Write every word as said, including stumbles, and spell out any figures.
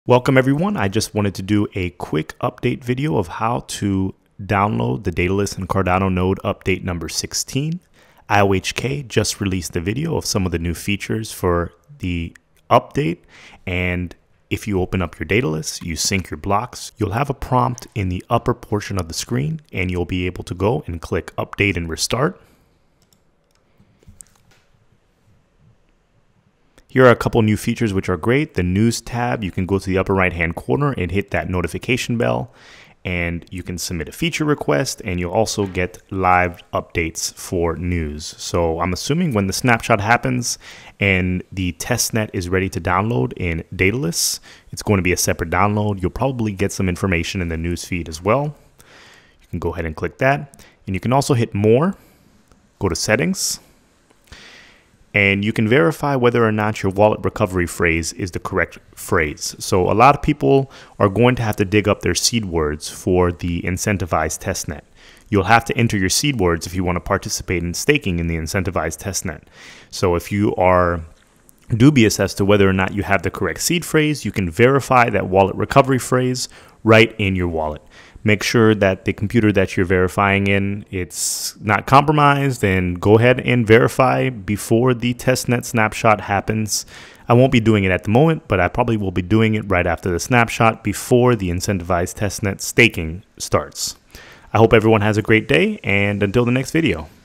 Welcome everyone. I just wanted to do a quick update video of how to download the Daedalus and Cardano node update number sixteen. I O H K just released a video of some of the new features for the update, and if you open up your Daedalus, you sync your blocks, you'll have a prompt in the upper portion of the screen and you'll be able to go and click update and restart. Here are a couple new features which are great. The news tab, you can go to the upper right hand corner and hit that notification bell, and you can submit a feature request, and you'll also get live updates for news. So I'm assuming when the snapshot happens and the testnet is ready to download in Daedalus, it's going to be a separate download. You'll probably get some information in the news feed as well. You can go ahead and click that, and you can also hit more, go to settings, and you can verify whether or not your wallet recovery phrase is the correct phrase. So a lot of people are going to have to dig up their seed words for the incentivized testnet. You'll have to enter your seed words if you want to participate in staking in the incentivized testnet. So if you are dubious as to whether or not you have the correct seed phrase, you can verify that wallet recovery phrase right in your wallet. Make sure that the computer that you're verifying in, it's not compromised, and go ahead and verify before the testnet snapshot happens. I won't be doing it at the moment, but I probably will be doing it right after the snapshot before the incentivized testnet staking starts. I hope everyone has a great day, and until the next video.